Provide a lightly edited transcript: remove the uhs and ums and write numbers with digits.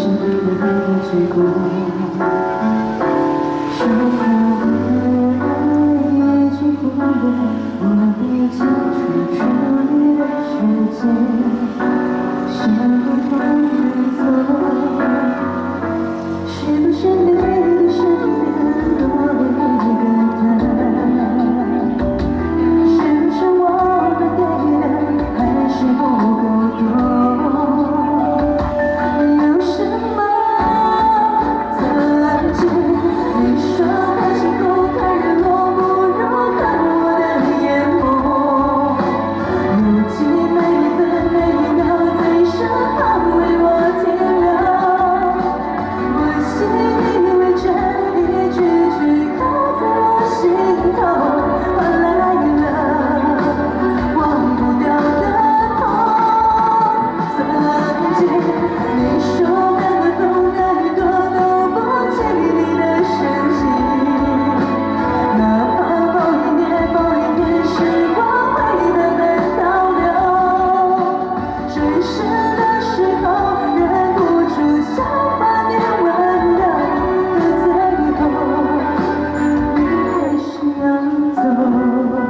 心里的爱的结果。说好的爱已经不变，我已经闯出你的世界，想不放你走，是不是你的身边多了一个他？是不是我们给的还是不够多？有什么曾经你说看星空看日落不如看我的眼眸，有几每分每秒在身旁为我停留，我信以为真，一句句刻在我心头，换来了忘不掉的痛。曾经你说该走该躲都不及你的深情，哪怕某一年某一天时光会慢慢倒流，真实的时候忍不住想把你挽留，可最后你还是要走。